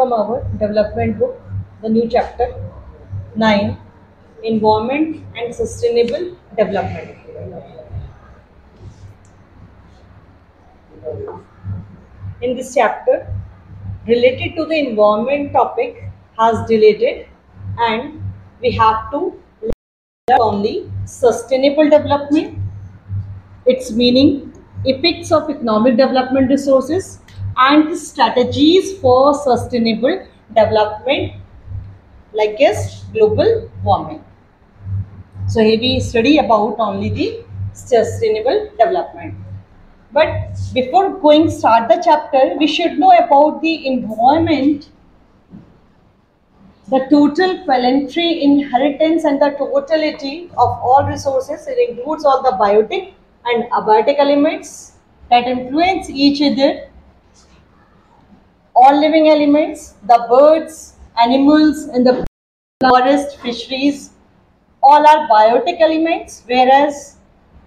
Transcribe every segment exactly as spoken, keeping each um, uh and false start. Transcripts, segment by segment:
from our development book, the new chapter nine, Environment and Sustainable Development. In this chapter, related to the environment topic has deleted, and we have to learn only sustainable development, its meaning, effects of economic development resources, and strategies for sustainable development, like as global warming. So here we study about only the sustainable development. But before going start the chapter, we should know about the environment, the total planetary inheritance and the totality of all resources. It includes all the biotic and abiotic elements that influence each other. All living elements, the birds, animals in the forest, fisheries, all are biotic elements, whereas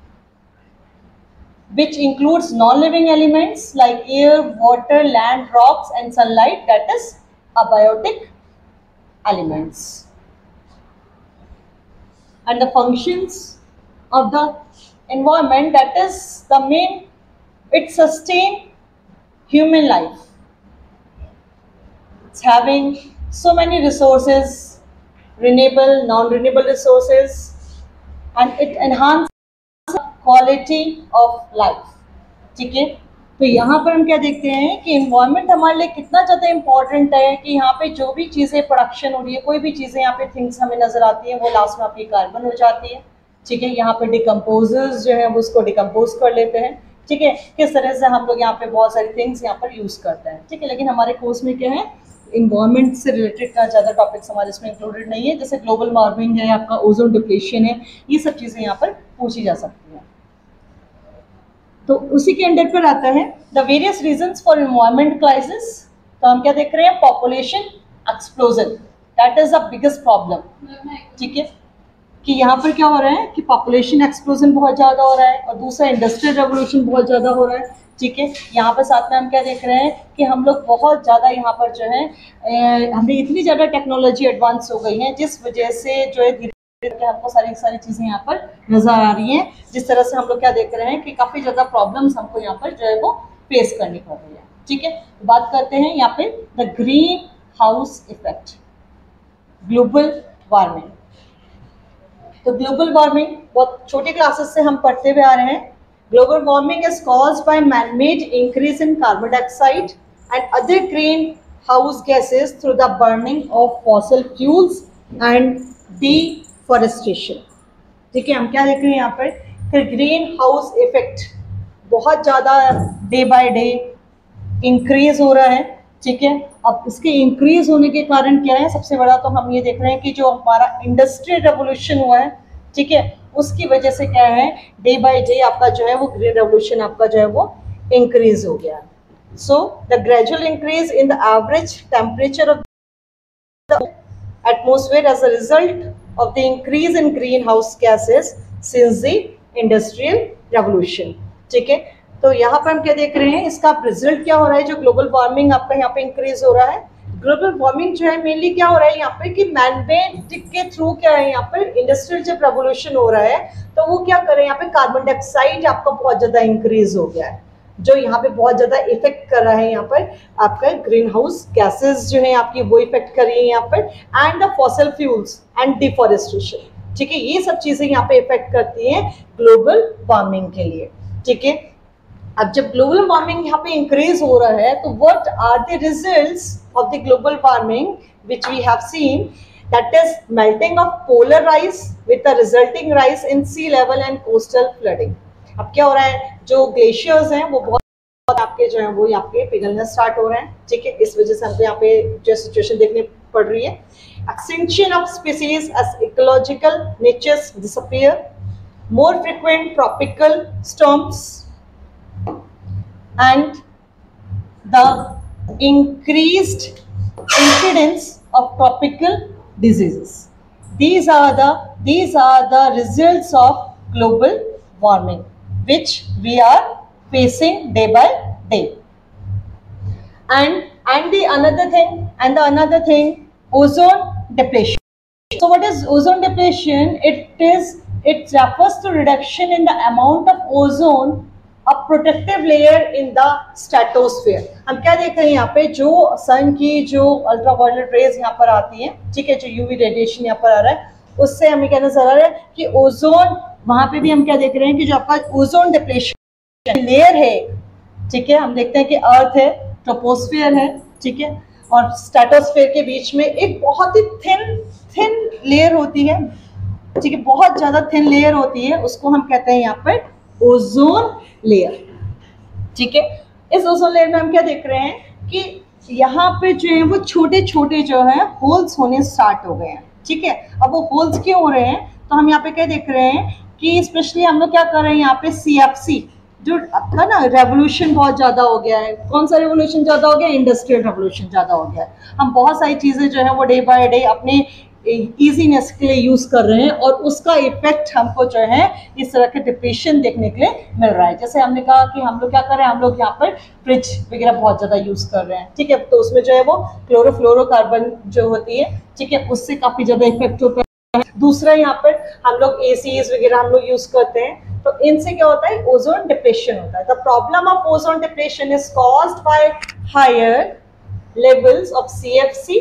which includes non-living elements like air, water, land, rocks and sunlight, that is abiotic elements. And the functions of the environment, that is the main, it sustains human life. It's having so many resources, renewable, non-renewable resources, and it enhances quality of life. ठीक है, तो यहाँ पर हम क्या देखते हैं कि इन्वायरमेंट हमारे लिए कितना ज़्यादा इम्पोर्टेंट है कि यहाँ पे जो भी चीज़ें प्रोडक्शन हो रही है, कोई भी चीज़ें यहाँ पे थिंग्स हमें नज़र आती हैं, वो लास्ट में आपकी कार्बन हो जाती है. ठीक है, यहाँ पे डिकम्पोजर्स जो है वो उसको डिकम्पोज कर लेते हैं. ठीक है, किस तरह से हम लोग यहाँ पे बहुत सारी थिंग्स यहाँ पर यूज़ करते हैं. ठीक है, लेकिन हमारे कोर्स में क्या है, इन्वायरमेंट से रिलेटेड का ज़्यादा टॉपिक्स हमारे इसमें इंक्लूडेड नहीं है. जैसे ग्लोबल वार्मिंग है, आपका ओजोन डिप्लेशन है, ये सब चीज़ें यहाँ पर पूछी जा सकती हैं. तो उसी के अंडर पर आता है the various reasons for environment crisis. तो हम क्या देख रहे हैं, population explosion, that is the biggest problem. ठीक है, कि यहाँ पर क्या हो रहा है कि पॉपुलेशन एक्सप्लोजन बहुत ज़्यादा हो रहा है, और दूसरा इंडस्ट्रियल रेवोल्यूशन बहुत ज़्यादा हो रहा है. ठीक है, यहाँ पर साथ में हम क्या देख रहे हैं कि हम लोग बहुत ज़्यादा यहाँ पर जो है हमें इतनी ज़्यादा टेक्नोलॉजी एडवांस हो गई है, जिस वजह से जो है धीरे धीरे हमको सारी सारी चीज़ें यहाँ पर नज़र आ रही हैं. जिस तरह से हम लोग क्या देख रहे हैं कि काफ़ी ज़्यादा प्रॉब्लम्स हमको यहाँ पर जो है वो फेस करनी पड़ रही है. ठीक है, बात करते हैं यहाँ पे the green house effect, global warming. तो ग्लोबल वार्मिंग बहुत छोटी क्लासेस से हम पढ़ते हुए आ रहे हैं. Global warming is caused by man made increase in carbon dioxide and other green house gases through the burning of fossil fuels and deforestation. ठीक है, हम क्या देख रहे हैं यहाँ पर, फिर ग्रीन हाउस इफेक्ट बहुत ज़्यादा डे बाय डे इंक्रीज हो रहा है. ठीक है, अब इसके इंक्रीज होने के कारण क्या है, सबसे बड़ा तो हम ये देख रहे हैं कि जो हमारा इंडस्ट्रियल रेवोल्यूशन हुआ है, ठीक है, उसकी वजह से क्या है, डे बाय डे आपका जो है वो ग्रीन रेवोल्यूशन आपका जो है वो इंक्रीज हो गया. So the gradual increase in the average temperature of the atmosphere as a result of the increase in greenhouse gases since the industrial revolution. ठीक है, तो यहाँ पर हम क्या देख रहे हैं, इसका रिजल्ट क्या हो रहा है, जो ग्लोबल वार्मिंग आपका यहाँ पे इंक्रीज हो रहा है. ग्लोबल वार्मिंग जो है मेनली क्या हो रहा है यहाँ पे कि मैनमेड के थ्रू क्या है, यहाँ पर इंडस्ट्रियल जब रेवोल्यूशन हो रहा है तो वो क्या कर रहे हैं, यहाँ पे कार्बन डाइऑक्साइड आपका बहुत ज़्यादा इंक्रीज हो गया है, जो यहाँ पे बहुत ज़्यादा इफेक्ट कर रहा है. यहाँ पर आपका ग्रीन हाउस गैसेज जो है आपकी वो इफेक्ट कर रही है यहाँ पर, and the fossil fuels and deforestation. ठीक है, ये सब चीज़ें यहाँ पे इफेक्ट करती हैं ग्लोबल वार्मिंग के लिए. ठीक है, अब जब ग्लोबल वार्मिंग यहाँ पे इंक्रीज हो रहा है तो what are the results of the global warming which we have seen, that is melting of polar ice with the resulting rise in sea level and coastal flooding. अब क्या हो रहा है, जो ग्लेशियर्स हैं वो बहुत आपके जो है वो आपके पिघलना स्टार्ट हो रहे हैं. ठीक है, इस वजह से हमको यहाँ पे जो सिचुएशन देखने पड़ रही है. Extinction of species as ecological niches disappear, more frequent tropical storms and the increased incidence of tropical diseases. These are the these are the results of global warming, which we are facing day by day. And And the another thing, and the another thing, ozone depletion. So what is ozone depletion? It is, it refers to reduction in the amount of ozone, a protective layer in the stratosphere. हम क्या देख रहे हैं यहाँ पे, जो सन की जो अल्ट्रावायलेट रेज यहाँ पर आती हैं, ठीक है, जो यूवी रेडिएशन यहाँ पर आ रहा है, उससे हमें क्या नजर आ रहा है कि ओजोन, वहां पे भी हम क्या देख रहे हैं कि जो आपका ओजोन डिप्लेशन लेयर है, ठीक है, हम देखते हैं कि अर्थ है, ट्रोपोस्फियर है, ठीक है, और स्ट्रेटोस्फियर के बीच में एक बहुत ही थिन थिन लेयर होती है, ठीक है, बहुत ज्यादा थिन लेयर होती है, उसको हम कहते हैं यहाँ पर ओजोन लेयर, ठीक है। इस ओजोन लेयर में हम क्या देख रहे हैं कि यहाँ पे जो है वो छोटे छोटे जो है होल्स होने स्टार्ट हो गए हैं, ठीक है। अब वो होल्स क्यों हो रहे हैं, तो हम यहाँ पे क्या देख रहे हैं कि स्पेशली हम लोग क्या कर रहे हैं यहाँ पे सी एफ सी जो आपका ना रेवोल्यूशन बहुत ज़्यादा हो गया है। कौन सा रेवोल्यूशन ज़्यादा हो गया, इंडस्ट्रियल रेवोल्यूशन ज़्यादा हो गया है। हम बहुत सारी चीज़ें जो है वो डे बाय डे अपने ईजीनेस के लिए यूज़ कर रहे हैं और उसका इफेक्ट हमको जो है इस तरह के डिप्रेशन देखने के लिए मिल रहा है। जैसे हमने कहा कि हम लोग क्या कर रहे हैं, हम लोग यहाँ पर फ्रिज वगैरह बहुत ज़्यादा यूज़ कर रहे हैं, ठीक है, तो उसमें जो है वो क्लोरोफ्लोरोकार्बन जो होती है, ठीक है, उससे काफ़ी ज़्यादा इफेक्ट होता है। दूसरा यहाँ पर हम लोग ए सीज वगैरह हम लोग यूज़ करते हैं, तो इनसे क्या होता है, ओजोन डिप्लेशन होता है। The problem of ozone depletion is caused by higher levels of C F C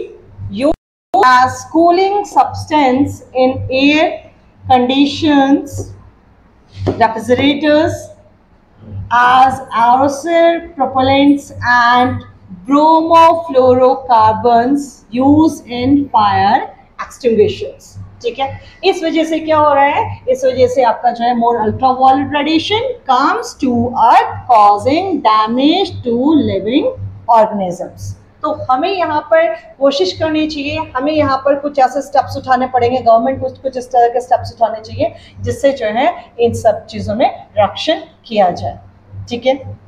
as cooling substance in air conditions, refrigerators, as aerosol propellants and bromofluorocarbons used in fire extinguishers, ठीक है। इस वजह से क्या हो रहा है, इस वजह से आपका जो है more ultraviolet radiation comes to earth causing damage to living organisms. तो हमें यहाँ पर कोशिश करनी चाहिए, हमें यहाँ पर कुछ ऐसे स्टेप्स उठाने पड़ेंगे, गवर्नमेंट कुछ कुछ इस तरह के स्टेप्स उठाने चाहिए जिससे जो है इन सब चीज़ों में रक्षण किया जाए, ठीक है।